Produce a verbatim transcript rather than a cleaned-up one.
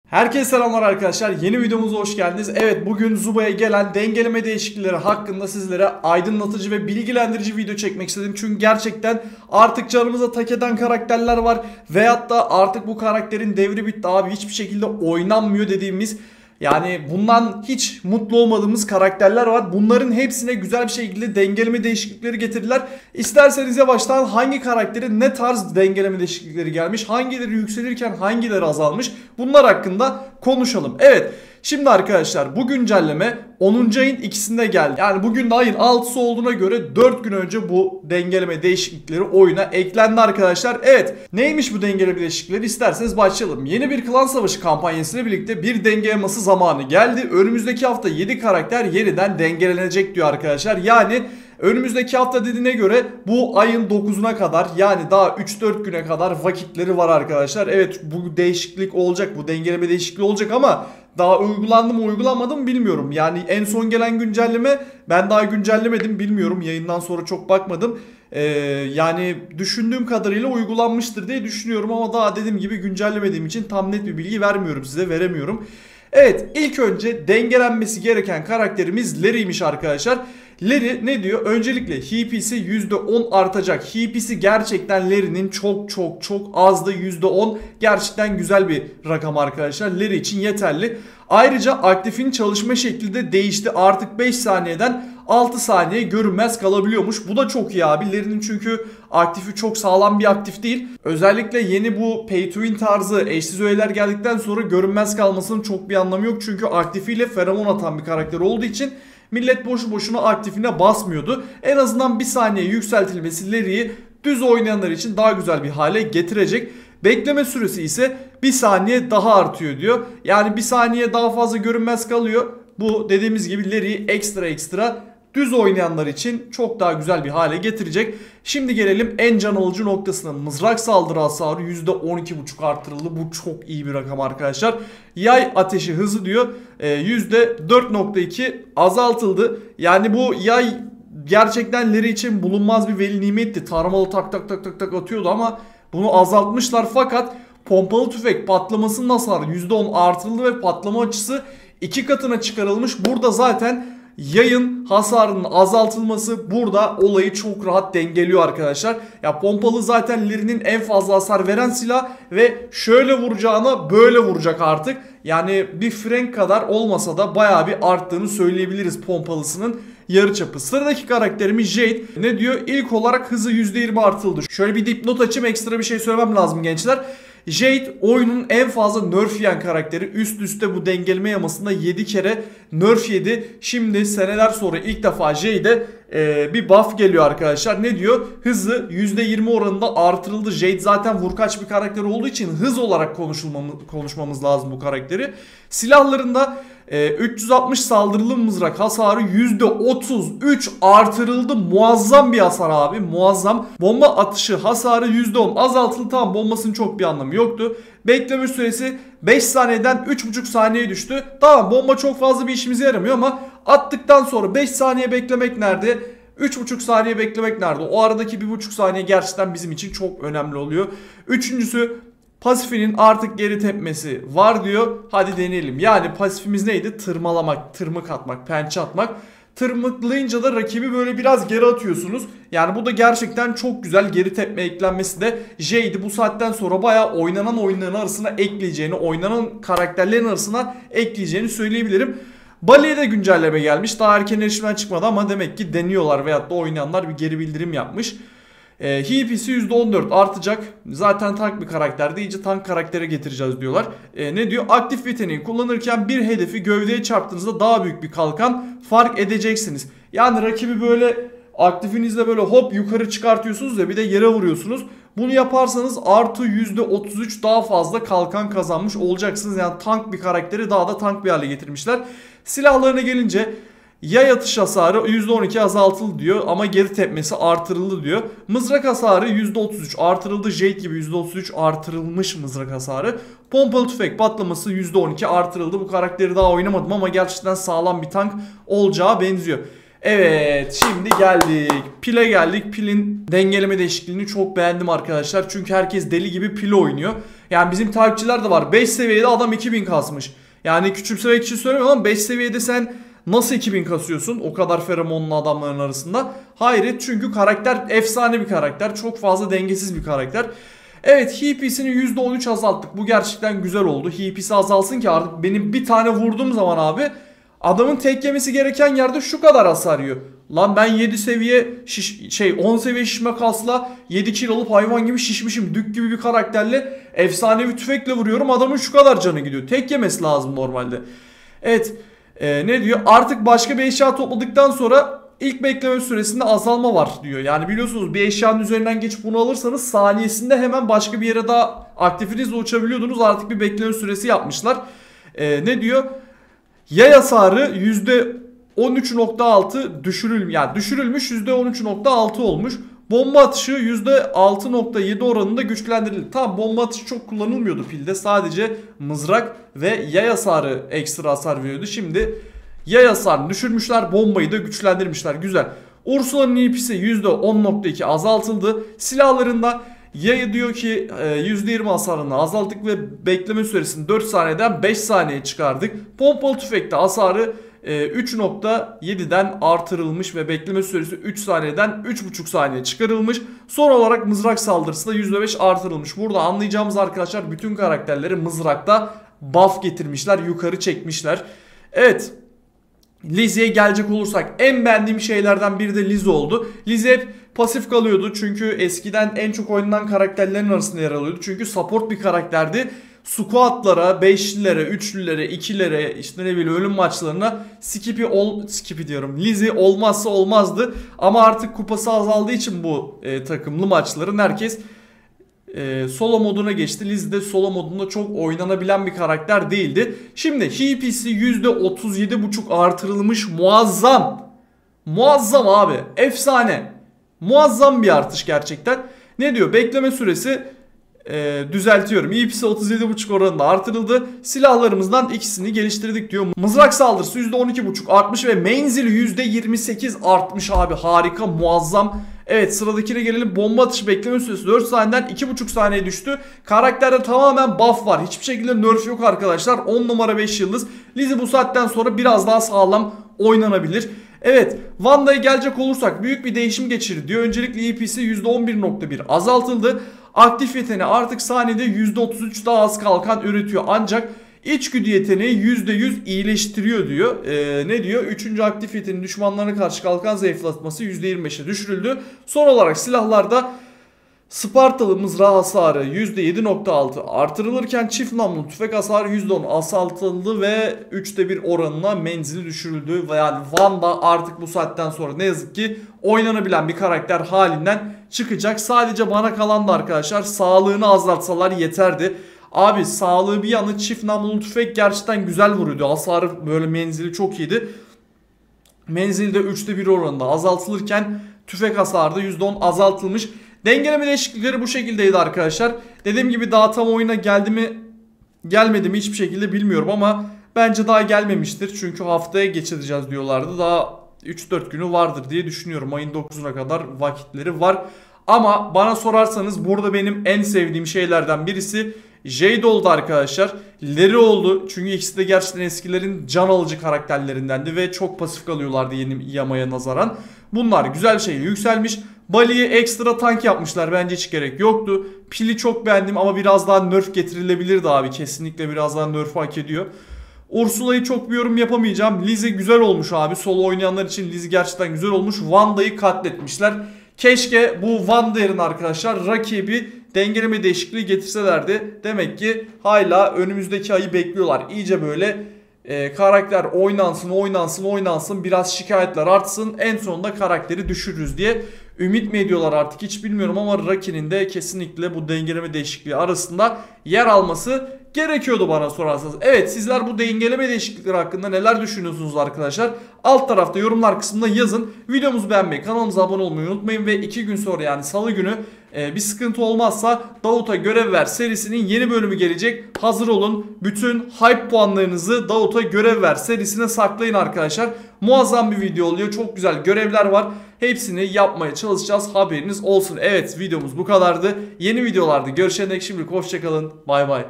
Herkese selamlar arkadaşlar. Yeni videomuza hoş geldiniz. Evet, bugün Zuba'ya gelen dengeleme değişiklikleri hakkında sizlere aydınlatıcı ve bilgilendirici video çekmek istedim. Çünkü gerçekten artık canımıza tak eden karakterler var. Veyahut da artık bu karakterin devri bitti abi, hiçbir şekilde oynanmıyor dediğimiz, yani bundan hiç mutlu olmadığımız karakterler var. Bunların hepsine güzel bir şekilde dengeleme değişiklikleri getirdiler. İsterseniz yavaştan hangi karakterin ne tarz dengeleme değişiklikleri gelmiş, hangileri yükselirken hangileri azalmış, bunlar hakkında konuşalım. Evet, şimdi arkadaşlar bu güncelleme onuncu ayın ikisinde geldi. Yani bugün de ayın altısı olduğuna göre dört gün önce bu dengeleme değişiklikleri oyuna eklendi arkadaşlar. Evet, neymiş bu dengeleme değişiklikleri, isterseniz başlayalım. Yeni bir klan savaşı kampanyasıyla birlikte bir dengeleması zamanı geldi. Önümüzdeki hafta yedi karakter yeniden dengelenecek diyor arkadaşlar. Yani önümüzdeki hafta dediğine göre bu ayın dokuzuna kadar, yani daha üç dört güne kadar vakitleri var arkadaşlar. Evet, bu değişiklik olacak, bu dengeleme değişikliği olacak ama daha uygulandı mı uygulanmadı mı bilmiyorum. Yani en son gelen güncelleme, ben daha güncellemedim, bilmiyorum, yayından sonra çok bakmadım. Ee, yani düşündüğüm kadarıyla uygulanmıştır diye düşünüyorum ama daha dediğim gibi güncellemediğim için tam net bir bilgi vermiyorum size, veremiyorum. Evet, ilk önce dengelenmesi gereken karakterimiz Larry'miş arkadaşlar. Larry ne diyor? Öncelikle H P'si yüzde on artacak. H P'si gerçekten Larry'nin çok çok çok azdı. yüzde on gerçekten güzel bir rakam arkadaşlar. Larry için yeterli. Ayrıca aktifin çalışma şekli de değişti. Artık beş saniyeden altı saniye görünmez kalabiliyormuş. Bu da çok iyi abi. Larry'nin çünkü aktifi çok sağlam bir aktif değil. Özellikle yeni bu pay to win tarzı eşsiz öğeler geldikten sonra görünmez kalmasının çok bir anlamı yok. Çünkü aktifiyle feromon atan bir karakter olduğu için millet boşu boşuna aktifine basmıyordu. En azından bir saniye yükseltilmesi Larry'i düz oynayanlar için daha güzel bir hale getirecek. Bekleme süresi ise bir saniye daha artıyor diyor. Yani bir saniye daha fazla görünmez kalıyor. Bu dediğimiz gibi Larry'i ekstra ekstra düz oynayanlar için çok daha güzel bir hale getirecek. Şimdi gelelim en can alıcı noktasına. Mızrak saldırı hasarı yüzde on iki buçuk artırıldı. Bu çok iyi bir rakam arkadaşlar. Yay ateşi hızı diyor yüzde dört nokta iki azaltıldı. Yani bu yay gerçekten Larry için bulunmaz bir veli nimetti. Taramalı tak tak tak tak tak atıyordu ama bunu azaltmışlar, fakat pompalı tüfek patlamasının hasarı yüzde on artırıldı ve patlama açısı iki katına çıkarılmış. Burada zaten yayın hasarının azaltılması burada olayı çok rahat dengeliyor arkadaşlar. Ya pompalı zaten Larry'nin en fazla hasar veren silah ve şöyle vuracağına böyle vuracak artık. Yani bir Frank kadar olmasa da bayağı bir arttığını söyleyebiliriz pompalısının yarıçapı. Sıradaki karakterimiz Jade. Ne diyor? İlk olarak hızı yüzde yirmi artıldı. Şöyle bir dipnot açayım, ekstra bir şey söylemem lazım gençler. Jade oyunun en fazla nerf yiyen karakteri. Üst üste bu dengeleme yamasında yedi kere nerf yedi. Şimdi seneler sonra ilk defa Jade'e e, bir buff geliyor arkadaşlar. Ne diyor? Hızı yüzde yirmi oranında artırıldı. Jade zaten vurkaç bir karakter olduğu için hız olarak konuşulmamız, konuşmamız lazım bu karakteri. Silahlarında e, üç yüz altmış saldırılı mızrak hasarı yüzde otuz üç artırıldı. Muazzam bir hasar abi, muazzam. Bomba atışı hasarı yüzde on azaltıldı. Tamam, bombasının çok bir anlamı yoktu. Bekleme süresi beş saniyeden üç buçuk saniyeye düştü. Tamam, bomba çok fazla bir işimize yaramıyor ama attıktan sonra beş saniye beklemek nerede? üç buçuk saniye beklemek nerede? O aradaki bir buçuk saniye gerçekten bizim için çok önemli oluyor. Üçüncüsü, pasifinin artık geri tepmesi var diyor. Hadi deneyelim. Yani pasifimiz neydi? Tırmalamak, tırmık atmak, pençe atmak. Tırmıklayınca da rakibi böyle biraz geri atıyorsunuz. Yani bu da gerçekten çok güzel. Geri tepme eklenmesi de Jade'i bu saatten sonra bayağı oynanan oyunların arasına ekleyeceğini, oynanan karakterlerin arasına ekleyeceğini söyleyebilirim. Bale'ye de güncelleme gelmiş. Daha erken erişimden çıkmadı ama demek ki deniyorlar veyahut da oynayanlar bir geri bildirim yapmış. E, H P'si yüzde on dört artacak. Zaten tank bir karakterdi. İyice tank karaktere getireceğiz diyorlar. E, ne diyor? Aktif yeteneği kullanırken bir hedefi gövdeye çarptığınızda daha büyük bir kalkan fark edeceksiniz. Yani rakibi böyle aktifinizle böyle hop yukarı çıkartıyorsunuz ve bir de yere vuruyorsunuz. Bunu yaparsanız artı yüzde otuz üç daha fazla kalkan kazanmış olacaksınız. Yani tank bir karakteri daha da tank bir hale getirmişler. Silahlarına gelince yay atış hasarı yüzde on iki azaltıldı diyor ama geri tepmesi artırıldı diyor. Mızrak hasarı yüzde otuz üç artırıldı. Jade gibi yüzde otuz üç artırılmış mızrak hasarı. Pompalı tüfek patlaması yüzde on iki artırıldı. Bu karakteri daha oynamadım ama gerçekten sağlam bir tank olacağı benziyor. Evet, şimdi geldik. Pile geldik. Pilin dengeleme değişikliğini çok beğendim arkadaşlar. Çünkü herkes deli gibi pil oynuyor. Yani bizim takipçiler de var. beş seviyede adam iki bin kasmış. Yani küçümsemek için söylemiyorum ama beş seviyede sen nasıl iki bin kasıyorsun o kadar feromonlu adamların arasında? Hayret, çünkü karakter efsane bir karakter. Çok fazla dengesiz bir karakter. Evet, H P'sini yüzde on üç azalttık. Bu gerçekten güzel oldu. H P'si azalsın ki artık benim bir tane vurduğum zaman abi adamın tek yemesi gereken yerde şu kadar hasar yiyor. Lan ben yedi seviye şiş, şey on seviye şişme kasla yedi kill alıp hayvan gibi şişmişim. Dük gibi bir karakterle efsanevi tüfekle vuruyorum. Adamın şu kadar canı gidiyor. Tek yemesi lazım normalde. Evet. Ee, ne diyor? Artık başka bir eşya topladıktan sonra ilk bekleme süresinde azalma var diyor. Yani biliyorsunuz bir eşyanın üzerinden geçip bunu alırsanız saniyesinde hemen başka bir yere daha aktifinizle uçabiliyordunuz. Artık bir bekleme süresi yapmışlar. Ee, ne diyor? Yay hasarı yüzde on üç nokta altı düşürülmüş. Yani düşürülmüş yüzde on üç nokta altı olmuş. Bomba atışı yüzde altı nokta yedi oranında güçlendirildi. Tamam, bomba atışı çok kullanılmıyordu pilde. Sadece mızrak ve yay hasarı ekstra hasar veriyordu. Şimdi yay hasarını düşürmüşler, bombayı da güçlendirmişler. Güzel. Ursula'nın E P'si yüzde on nokta iki azaltıldı. Silahlarında yayı diyor ki yüzde yirmi hasarını azalttık ve bekleme süresini dört saniyeden beş saniyeye çıkardık. Pompalı tüfekte hasarı üç nokta yediden artırılmış ve bekleme süresi üç saniyeden üç buçuk saniye çıkarılmış. Son olarak mızrak saldırısı da yüzde beş artırılmış. Burada anlayacağımız arkadaşlar, bütün karakterleri mızrakta buff getirmişler, yukarı çekmişler. Evet, Lizzie'ye gelecek olursak en beğendiğim şeylerden biri de Lizzie oldu. Lizzie hep pasif kalıyordu çünkü eskiden en çok oynanan karakterlerin arasında yer alıyordu. Çünkü support bir karakterdi. Squat'lara, beşlilere, üçlülere, ikilere, işte ne bileyim ölüm maçlarına Skippy ol Skippy diyorum. Lizzie olmazsa olmazdı. Ama artık kupası azaldığı için bu e, takımlı maçların herkes e, solo moduna geçti. Lizzie de solo modunda çok oynanabilen bir karakter değildi. Şimdi H P'si yüzde otuz yedi buçuk artırılmış, muazzam. Muazzam abi. Efsane. Muazzam bir artış gerçekten. Ne diyor? Bekleme süresi Ee, düzeltiyorum. E P'si otuz yedi buçuk oranında artırıldı. Silahlarımızdan ikisini geliştirdik diyor. Mızrak saldırısı yüzde on iki buçuk artmış ve menzili yüzde yirmi sekiz artmış abi. Harika, muazzam. Evet, sıradakine gelelim. Bomba atışı bekleme süresi dört saniyeden iki buçuk saniye düştü. Karakterde tamamen buff var. Hiçbir şekilde nerf yok arkadaşlar. on numara beş yıldız. Lizzie bu saatten sonra biraz daha sağlam oynanabilir. Evet, Wanda'ya gelecek olursak büyük bir değişim geçirdi diyor. Öncelikle E P'si yüzde on bir nokta bir azaltıldı. Aktif yeteneği artık saniyede yüzde otuz üç daha az kalkan üretiyor. Ancak içgüdü yeteneği yüzde yüz iyileştiriyor diyor. Ee, ne diyor? Üçüncü aktif yeteneğin düşmanlarına karşı kalkan zayıflatması yüzde yirmi beşe düşürüldü. Son olarak silahlarda Spartalı mızrağı hasarı yüzde yedi nokta altı artırılırken çift namlulu tüfek hasarı yüzde on azaltıldı ve üçte bir oranına menzili düşürüldü. Yani Wanda artık bu saatten sonra ne yazık ki oynanabilen bir karakter halinden çıkacak. Sadece bana kalan da arkadaşlar sağlığını azaltsalar yeterdi. Abi sağlığı bir yanı, çift namlulu tüfek gerçekten güzel vuruyordu. Hasarı böyle, menzili çok iyiydi. Menzili de üçte bir oranında azaltılırken tüfek hasarı da yüzde on azaltılmış. Dengeleme değişiklikleri bu şekildeydi arkadaşlar. Dediğim gibi daha tam oyuna geldi mi gelmedi mi hiçbir şekilde bilmiyorum ama bence daha gelmemiştir. Çünkü haftaya geçireceğiz diyorlardı. Daha üç dört günü vardır diye düşünüyorum. Ayın dokuzuna kadar vakitleri var. Ama bana sorarsanız burada benim en sevdiğim şeylerden birisi Jade oldu arkadaşlar. Larry oldu. Çünkü ikisi de gerçekten eskilerin can alıcı karakterlerindendi ve çok pasif kalıyorlardı yeni Yama'ya nazaran. Bunlar güzel şey yükselmiş. Bali'ye ekstra tank yapmışlar. Bence hiç gerek yoktu. Pili çok beğendim ama biraz daha nerf getirilebilirdi abi. Kesinlikle biraz daha nerf hak ediyor. Ursula'yı çok bir yorum yapamayacağım. Lizzie güzel olmuş abi. Solo oynayanlar için Lizzie gerçekten güzel olmuş. Wanda'yı katletmişler. Keşke bu Wanda yerine arkadaşlar rakibi dengeleme değişikliği getirselerdi. Demek ki hala önümüzdeki ayı bekliyorlar. İyice böyle e, karakter oynansın oynansın oynansın, biraz şikayetler artsın, en sonunda karakteri düşürürüz diye ümit mi ediyorlar artık hiç bilmiyorum ama Rocky'nin de kesinlikle bu dengeleme değişikliği arasında yer alması gerekiyordu bana sorarsanız. Evet, sizler bu dengeleme değişiklikleri hakkında neler düşünüyorsunuz arkadaşlar? Alt tarafta yorumlar kısmında yazın. Videomuzu beğenmeyi, kanalımıza abone olmayı unutmayın ve iki gün sonra yani salı günü e, bir sıkıntı olmazsa Davut'a görev ver serisinin yeni bölümü gelecek. Hazır olun. Bütün hype puanlarınızı Davut'a görev ver serisine saklayın arkadaşlar. Muazzam bir video oluyor. Çok güzel görevler var. Hepsini yapmaya çalışacağız. Haberiniz olsun. Evet, videomuz bu kadardı. Yeni videolarda görüşene dek şimdilik hoşçakalın. Bay bay.